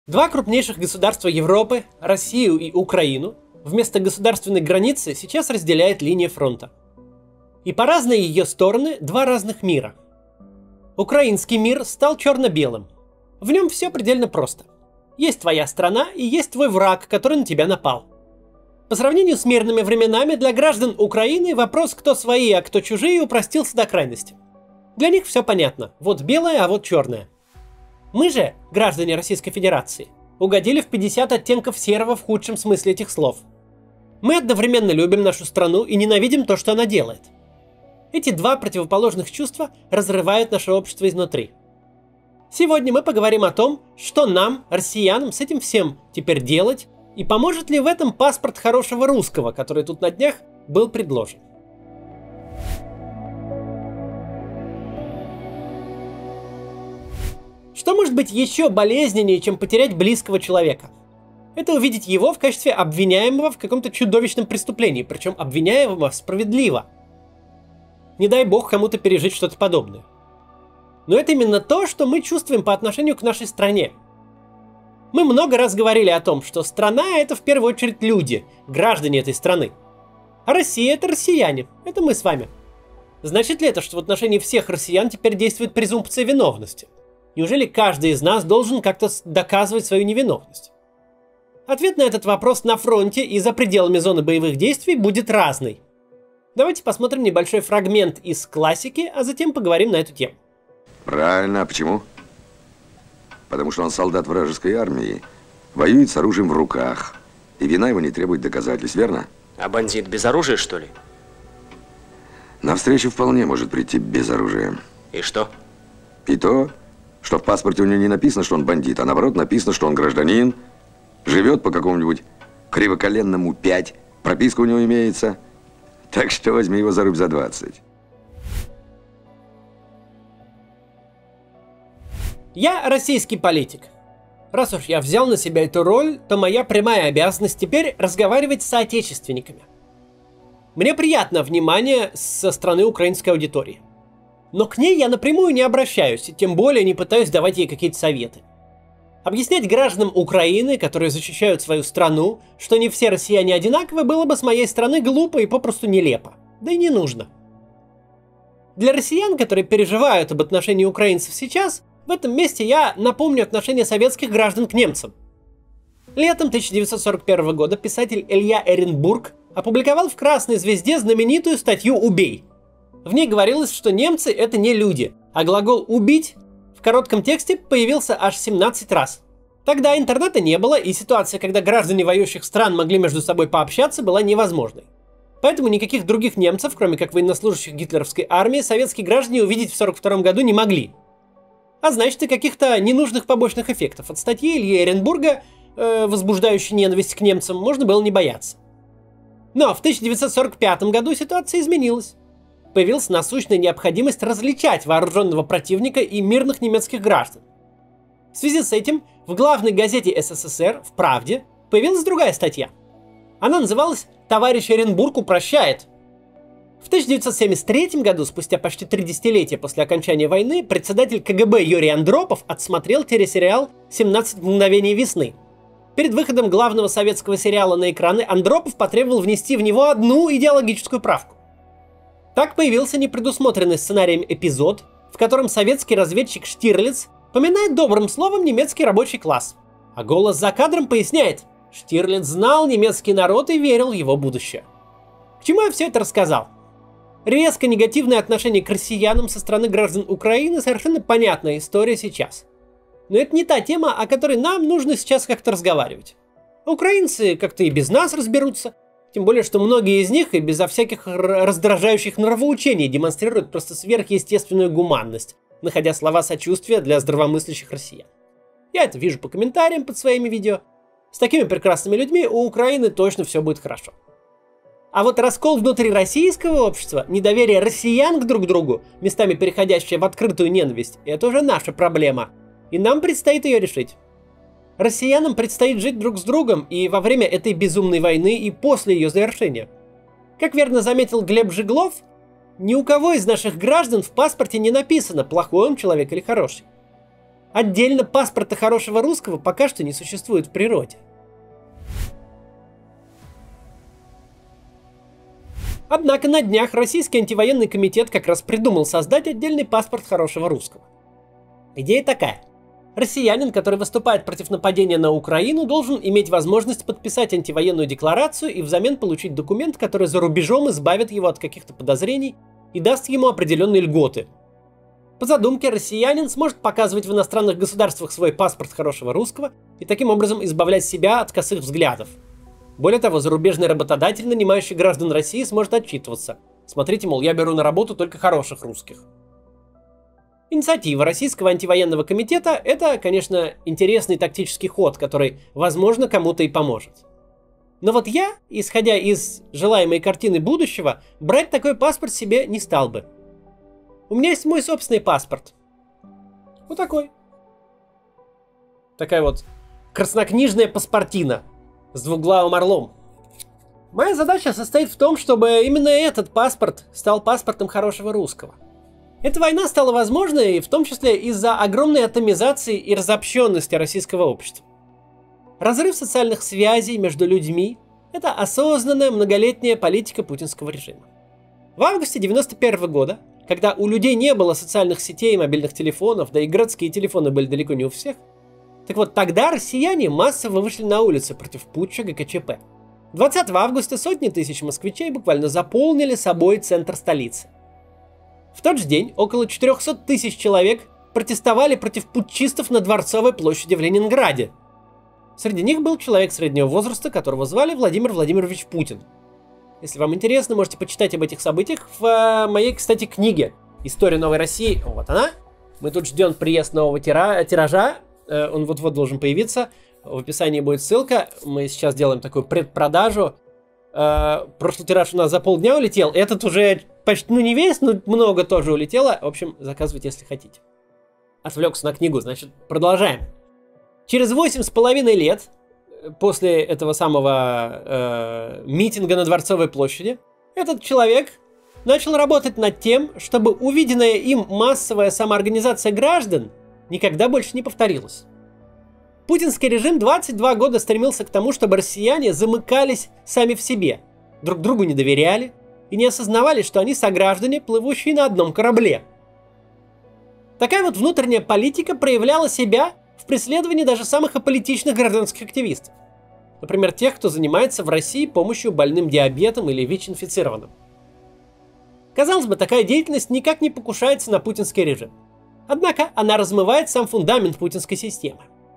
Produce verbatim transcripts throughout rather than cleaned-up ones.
Два крупнейших государства Европы, Россию и Украину, вместо государственной границы сейчас разделяет линия фронта. И по разные ее стороны два разных мира. Украинский мир стал черно-белым. В нем все предельно просто. Есть твоя страна и есть твой враг, который на тебя напал. По сравнению с мирными временами, для граждан Украины вопрос, кто свои, а кто чужие, упростился до крайности. Для них все понятно. Вот белое, а вот черное. Мы же, граждане Российской Федерации, угодили в пятьдесят оттенков серого в худшем смысле этих слов. Мы одновременно любим нашу страну и ненавидим то, что она делает. Эти два противоположных чувства разрывают наше общество изнутри. Сегодня мы поговорим о том, что нам, россиянам, с этим всем теперь делать, и поможет ли в этом паспорт хорошего русского, который тут на днях был предложен. Что может быть еще болезненнее, чем потерять близкого человека? Это увидеть его в качестве обвиняемого в каком-то чудовищном преступлении, причем обвиняемого справедливо. Не дай бог кому-то пережить что-то подобное. Но это именно то, что мы чувствуем по отношению к нашей стране. Мы много раз говорили о том, что страна — это в первую очередь люди, граждане этой страны. А Россия — это россияне, это мы с вами. Значит ли это, что в отношении всех россиян теперь действует презумпция виновности? Неужели каждый из нас должен как-то доказывать свою невиновность? Ответ на этот вопрос на фронте и за пределами зоны боевых действий будет разный. Давайте посмотрим небольшой фрагмент из классики, а затем поговорим на эту тему. Правильно, а почему? Потому что он солдат вражеской армии, воюет с оружием в руках, и вина его не требует доказательств, верно? А бандит без оружия, что ли? Навстречу вполне может прийти без оружия. И что? И то, что в паспорте у него не написано, что он бандит, а наоборот написано, что он гражданин, живет по какому-нибудь кривоколенному пять, прописка у него имеется, так что возьми его за рубь за двадцать. Я российский политик. Раз уж я взял на себя эту роль, то моя прямая обязанность теперь разговаривать с соотечественниками. Мне приятно внимание со стороны украинской аудитории. Но к ней я напрямую не обращаюсь, и тем более не пытаюсь давать ей какие-то советы. Объяснять гражданам Украины, которые защищают свою страну, что не все россияне одинаковы, было бы с моей стороны глупо и попросту нелепо. Да и не нужно. Для россиян, которые переживают об отношении украинцев сейчас, в этом месте я напомню отношение советских граждан к немцам. Летом тысяча девятьсот сорок первого года писатель Илья Эренбург опубликовал в «Красной звезде» знаменитую статью «Убей». В ней говорилось, что немцы — это не люди, а глагол «убить» в коротком тексте появился аж семнадцать раз. Тогда интернета не было, и ситуация, когда граждане воюющих стран могли между собой пообщаться, была невозможной. Поэтому никаких других немцев, кроме как военнослужащих гитлеровской армии, советские граждане увидеть в сорок втором году не могли. А значит, и каких-то ненужных побочных эффектов от статьи Ильи Эренбурга, э, возбуждающей ненависть к немцам, можно было не бояться. Но в тысяча девятьсот сорок пятом году ситуация изменилась. Появилась насущная необходимость различать вооруженного противника и мирных немецких граждан. В связи с этим в главной газете СССР, в «Правде», появилась другая статья. Она называлась «Товарищ Эренбург упрощает». В тысяча девятьсот семьдесят третьем году, спустя почти три десятилетия после окончания войны, председатель КГБ Юрий Андропов отсмотрел телесериал «семнадцать мгновений весны». Перед выходом главного советского сериала на экраны Андропов потребовал внести в него одну идеологическую правку. Так появился непредусмотренный сценарием эпизод, в котором советский разведчик Штирлиц поминает добрым словом немецкий рабочий класс. А голос за кадром поясняет: Штирлиц знал немецкий народ и верил в его будущее. К чему я все это рассказал? Резко негативное отношение к россиянам со стороны граждан Украины — совершенно понятная история сейчас. Но это не та тема, о которой нам нужно сейчас как-то разговаривать. Украинцы как-то и без нас разберутся. Тем более, что многие из них и безо всяких раздражающих нравоучений демонстрируют просто сверхъестественную гуманность, находя слова сочувствия для здравомыслящих россиян. Я это вижу по комментариям под своими видео. С такими прекрасными людьми у Украины точно все будет хорошо. А вот раскол внутри российского общества, недоверие россиян к друг другу, местами переходящее в открытую ненависть, это уже наша проблема. И нам предстоит ее решить. Россиянам предстоит жить друг с другом и во время этой безумной войны, и после ее завершения. Как верно заметил Глеб Жиглов, ни у кого из наших граждан в паспорте не написано, плохой он человек или хороший. отдельно паспорта хорошего русского пока что не существует в природе. Однако на днях Российский антивоенный комитет как раз придумал создать отдельный паспорт хорошего русского. Идея такая. Россиянин, который выступает против нападения на Украину, должен иметь возможность подписать антивоенную декларацию и взамен получить документ, который за рубежом избавит его от каких-то подозрений и даст ему определенные льготы. По задумке, россиянин сможет показывать в иностранных государствах свой паспорт хорошего русского и таким образом избавлять себя от косых взглядов. Более того, зарубежный работодатель, нанимающий граждан России, сможет отчитываться. Смотрите, мол, я беру на работу только хороших русских. Инициатива Российского антивоенного комитета – это, конечно, интересный тактический ход, который, возможно, кому-то и поможет. Но вот я, исходя из желаемой картины будущего, брать такой паспорт себе не стал бы. У меня есть мой собственный паспорт. Вот такой. Такая вот краснокнижная паспортина с двуглавым орлом. Моя задача состоит в том, чтобы именно этот паспорт стал паспортом хорошего русского. Эта война стала возможной в том числе из-за огромной атомизации и разобщенности российского общества. Разрыв социальных связей между людьми – это осознанная многолетняя политика путинского режима. В августе девяносто первого года, когда у людей не было социальных сетей и мобильных телефонов, да и городские телефоны были далеко не у всех, так вот тогда россияне массово вышли на улицы против путча ГКЧП. двадцатого августа сотни тысяч москвичей буквально заполнили собой центр столицы. В тот же день около четырехсот тысяч человек протестовали против путчистов на Дворцовой площади в Ленинграде. Среди них был человек среднего возраста, которого звали Владимир Владимирович Путин. Если вам интересно, можете почитать об этих событиях в моей, кстати, книге «История новой России». Вот она. Мы тут ждем приезд нового тира- тиража. Он вот-вот должен появиться. В описании будет ссылка. Мы сейчас делаем такую предпродажу. Прошлый тираж у нас за полдня улетел. Этот уже почти, ну не весь, но много тоже улетело. В общем, заказывайте, если хотите. Отвлекся на книгу, значит, продолжаем. Через восемь с половиной лет после этого самого э, митинга на Дворцовой площади этот человек начал работать над тем, чтобы увиденная им массовая самоорганизация граждан никогда больше не повторилась. Путинский режим двадцать два года стремился к тому, чтобы россияне замыкались сами в себе, друг другу не доверяли и не осознавали, что они сограждане, плывущие на одном корабле. Такая вот внутренняя политика проявляла себя в преследовании даже самых аполитичных гражданских активистов. Например, тех, кто занимается в России помощью больным диабетом или ВИЧ-инфицированным. Казалось бы, такая деятельность никак не покушается на путинский режим. Однако она размывает сам фундамент путинской системы.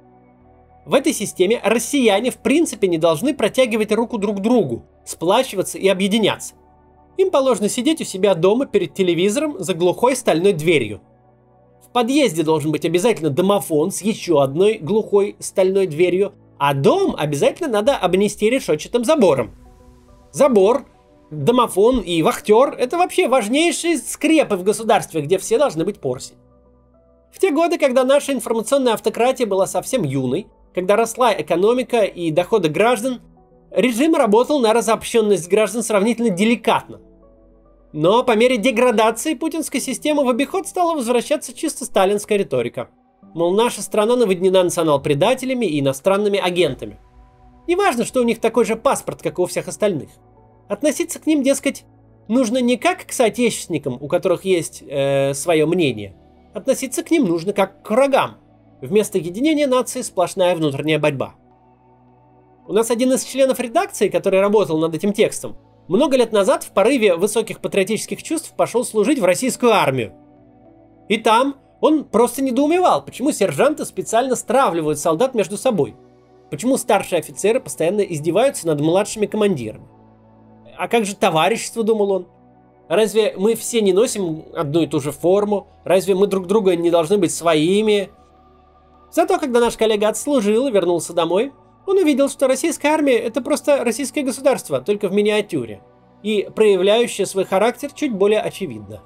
В этой системе россияне в принципе не должны протягивать руку друг другу, сплачиваться и объединяться. Им положено сидеть у себя дома перед телевизором за глухой стальной дверью. В подъезде должен быть обязательно домофон с еще одной глухой стальной дверью, а дом обязательно надо обнести решетчатым забором. Забор, домофон и вахтер – это вообще важнейшие скрепы в государстве, где все должны быть порси. В те годы, когда наша информационная автократия была совсем юной, когда росла экономика и доходы граждан, режим работал на разобщенность граждан сравнительно деликатно. Но по мере деградации путинской системы в обиход стала возвращаться чисто сталинская риторика. Мол, наша страна наводнена национал-предателями и иностранными агентами. Неважно, что у них такой же паспорт, как и у всех остальных. Относиться к ним, дескать, нужно не как к соотечественникам, у которых есть э, свое мнение. Относиться к ним нужно как к врагам. Вместо единения нации сплошная внутренняя борьба. У нас один из членов редакции, который работал над этим текстом, много лет назад в порыве высоких патриотических чувств пошел служить в российскую армию. И там он просто недоумевал, почему сержанты специально стравливают солдат между собой. Почему старшие офицеры постоянно издеваются над младшими командирами. А как же товарищество, думал он? Разве мы все не носим одну и ту же форму? Разве мы друг друга не должны быть своими? Зато, когда наш коллега отслужил и вернулся домой, он увидел, что российская армия – это просто российское государство, только в миниатюре, и проявляющее свой характер чуть более очевидно.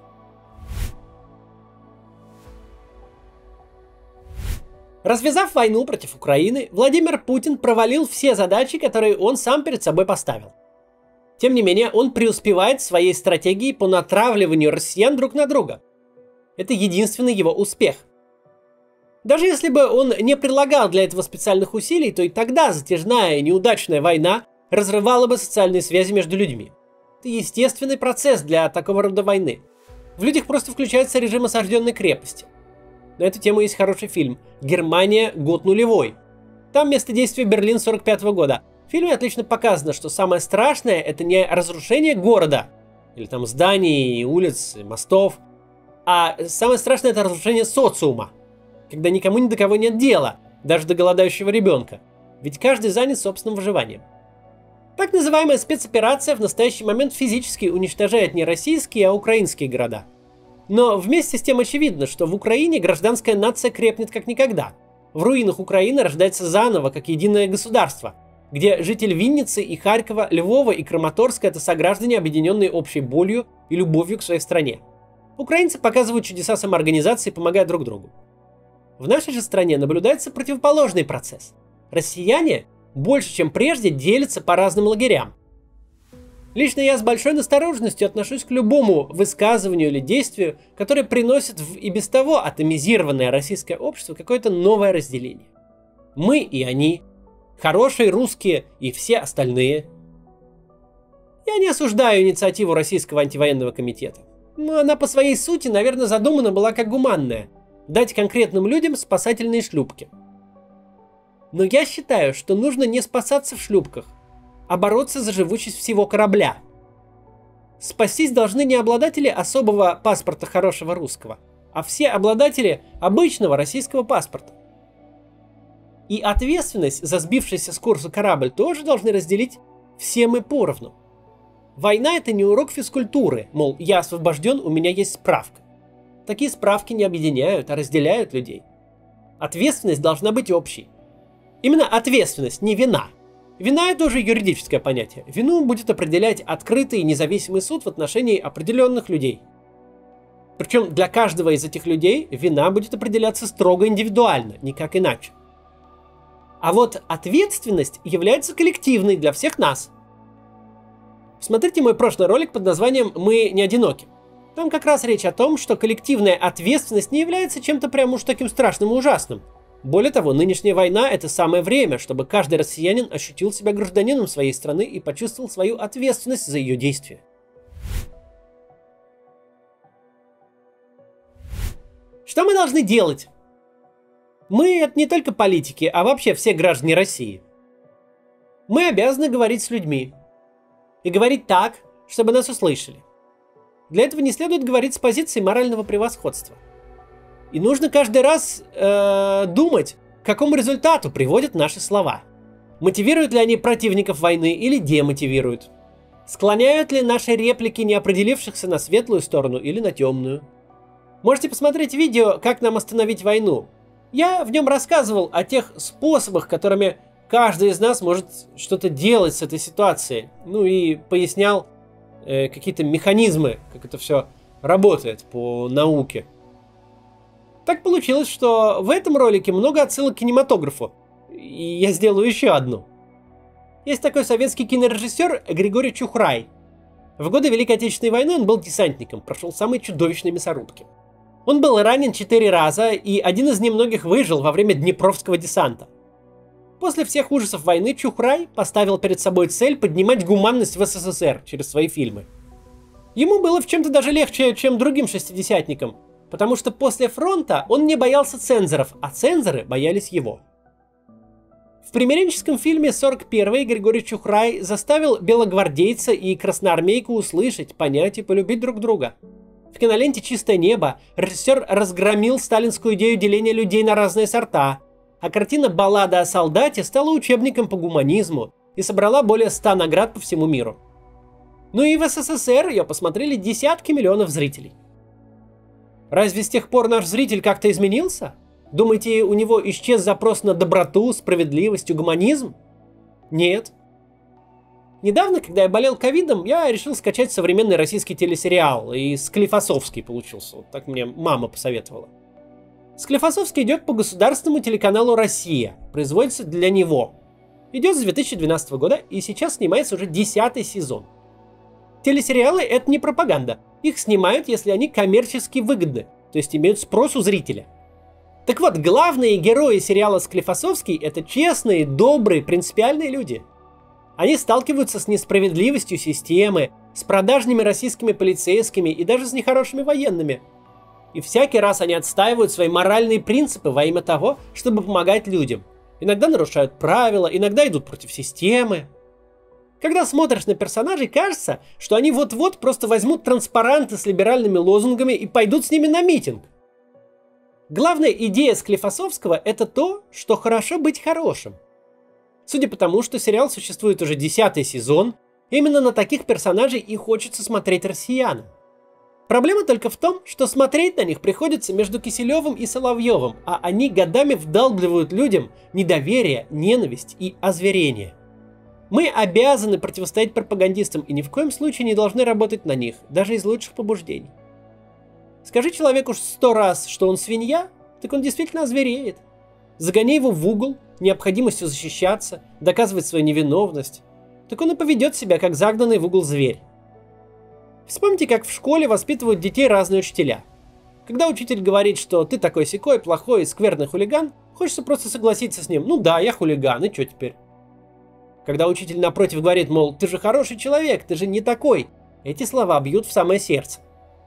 Развязав войну против Украины, Владимир Путин провалил все задачи, которые он сам перед собой поставил. Тем не менее, он преуспевает в своей стратегии по натравливанию россиян друг на друга. Это единственный его успех. Даже если бы он не прилагал для этого специальных усилий, то и тогда затяжная и неудачная война разрывала бы социальные связи между людьми. Это естественный процесс для такого рода войны. В людях просто включается режим осажденной крепости. На эту тему есть хороший фильм «Германия. Год нулевой». Там место действия Берлин сорок пятого года. В фильме отлично показано, что самое страшное — это не разрушение города, или там зданий, улиц, мостов, а самое страшное — это разрушение социума, когда никому ни до кого нет дела, даже до голодающего ребенка, ведь каждый занят собственным выживанием. Так называемая спецоперация в настоящий момент физически уничтожает не российские, а украинские города. Но вместе с тем очевидно, что в Украине гражданская нация крепнет как никогда. В руинах Украины рождается заново, как единое государство, где житель Винницы и Харькова, Львова и Краматорска — это сограждане, объединенные общей болью и любовью к своей стране. Украинцы показывают чудеса самоорганизации, помогая друг другу. В нашей же стране наблюдается противоположный процесс. Россияне больше, чем прежде, делятся по разным лагерям. Лично я с большой настороженностью отношусь к любому высказыванию или действию, которое приносит в и без того атомизированное российское общество какое-то новое разделение. Мы и они, хорошие русские и все остальные. Я не осуждаю инициативу Российского антивоенного комитета. Но она по своей сути, наверное, задумана была как гуманная – дать конкретным людям спасательные шлюпки. Но я считаю, что нужно не спасаться в шлюпках, а бороться за живучесть всего корабля. Спастись должны не обладатели особого паспорта хорошего русского, а все обладатели обычного российского паспорта. И ответственность за сбившийся с курса корабль тоже должны разделить все мы поровну. Война — это не урок физкультуры, мол, я освобожден, у меня есть справка. Такие справки не объединяют, а разделяют людей. Ответственность должна быть общей. Именно ответственность, не вина. Вина — это уже юридическое понятие. Вину будет определять открытый и независимый суд в отношении определенных людей. Причем для каждого из этих людей вина будет определяться строго индивидуально, никак иначе. А вот ответственность является коллективной для всех нас. Смотрите мой прошлый ролик под названием «Мы не одиноки». Там как раз речь о том, что коллективная ответственность не является чем-то прям уж таким страшным и ужасным. Более того, нынешняя война — это самое время, чтобы каждый россиянин ощутил себя гражданином своей страны и почувствовал свою ответственность за ее действия. Что мы должны делать? Мы — это не только политики, а вообще все граждане России. Мы обязаны говорить с людьми. И говорить так, чтобы нас услышали. Для этого не следует говорить с позиции морального превосходства. И нужно каждый раз э, думать, к какому результату приводят наши слова. Мотивируют ли они противников войны или демотивируют? Склоняют ли наши реплики неопределившихся на светлую сторону или на темную? Можете посмотреть видео «Как нам остановить войну». Я в нем рассказывал о тех способах, которыми каждый из нас может что-то делать с этой ситуацией. Ну и пояснял э, какие-то механизмы, как это все работает по науке. Так получилось, что в этом ролике много отсылок к кинематографу, и я сделаю еще одну. Есть такой советский кинорежиссер Григорий Чухрай. В годы Великой Отечественной войны он был десантником, прошел самые чудовищные мясорубки. Он был ранен четыре раза, и один из немногих выжил во время Днепровского десанта. После всех ужасов войны Чухрай поставил перед собой цель поднимать гуманность в СССР через свои фильмы. Ему было в чем-то даже легче, чем другим шестидесятникам, потому что после фронта он не боялся цензоров, а цензоры боялись его. В примиренческом фильме сорок первый Григорий Чухрай заставил белогвардейца и красноармейку услышать, понять и полюбить друг друга. В киноленте «Чистое небо» режиссер разгромил сталинскую идею деления людей на разные сорта, а картина «Баллада о солдате» стала учебником по гуманизму и собрала более ста наград по всему миру. Ну и в СССР ее посмотрели десятки миллионов зрителей. Разве с тех пор наш зритель как-то изменился? Думаете, у него исчез запрос на доброту, справедливость и гуманизм? Нет. Недавно, когда я болел ковидом, я решил скачать современный российский телесериал, и Склифосовский получился. Вот так мне мама посоветовала. Склифосовский идет по государственному телеканалу «Россия», производится для него. Идет с две тысячи двенадцатого года, и сейчас снимается уже десятый сезон. Телесериалы — это не пропаганда. Их снимают, если они коммерчески выгодны, то есть имеют спрос у зрителя. Так вот, главные герои сериала «Склифосовский» — это честные, добрые, принципиальные люди. Они сталкиваются с несправедливостью системы, с продажными российскими полицейскими и даже с нехорошими военными. И всякий раз они отстаивают свои моральные принципы во имя того, чтобы помогать людям. Иногда нарушают правила, иногда идут против системы. Когда смотришь на персонажей, кажется, что они вот-вот просто возьмут транспаранты с либеральными лозунгами и пойдут с ними на митинг. Главная идея Склифосовского — это то, что хорошо быть хорошим. Судя по тому, что сериал существует уже десятый сезон, именно на таких персонажей и хочется смотреть россиянам. Проблема только в том, что смотреть на них приходится между Киселевым и Соловьевым, а они годами вдалбливают людям недоверие, ненависть и озверение. Мы обязаны противостоять пропагандистам и ни в коем случае не должны работать на них, даже из лучших побуждений. Скажи человеку сто раз, что он свинья, так он действительно озвереет. Загони его в угол необходимостью защищаться, доказывать свою невиновность, так он и поведет себя, как загнанный в угол зверь. Вспомните, как в школе воспитывают детей разные учителя. Когда учитель говорит, что ты такой сякой, плохой и скверный хулиган, хочется просто согласиться с ним. Ну да, я хулиган, и что теперь? Когда учитель напротив говорит, мол, ты же хороший человек, ты же не такой, эти слова бьют в самое сердце.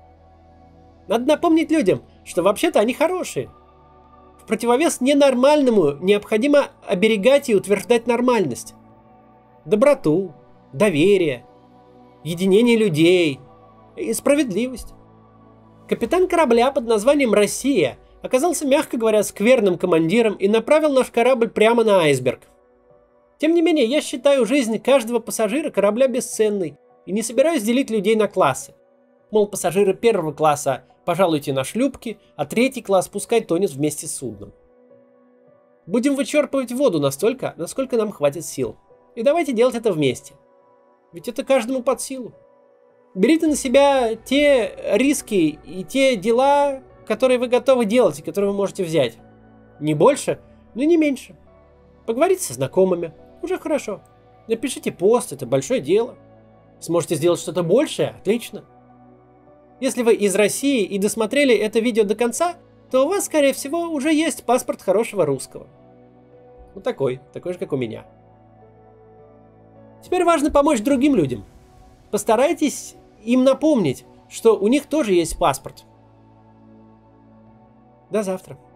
Надо напомнить людям, что вообще-то они хорошие. В противовес ненормальному необходимо оберегать и утверждать нормальность. Доброту, доверие, единение людей и справедливость. Капитан корабля под названием «Россия» оказался, мягко говоря, скверным командиром и направил наш корабль прямо на айсберг. Тем не менее, я считаю жизнь каждого пассажира корабля бесценной и не собираюсь делить людей на классы. Мол, пассажиры первого класса пожалуйте на шлюпки, а третий класс пускай тонет вместе с судном. Будем вычерпывать воду настолько, насколько нам хватит сил. И давайте делать это вместе. Ведь это каждому под силу. Берите на себя те риски и те дела, которые вы готовы делать и которые вы можете взять. Не больше, но и не меньше. Поговорите со знакомыми. Уже хорошо. Напишите пост, это большое дело. Сможете сделать что-то большее? Отлично. Если вы из России и досмотрели это видео до конца, то у вас, скорее всего, уже есть паспорт хорошего русского. Вот такой, такой же, как у меня. Теперь важно помочь другим людям. Постарайтесь им напомнить, что у них тоже есть паспорт. До завтра.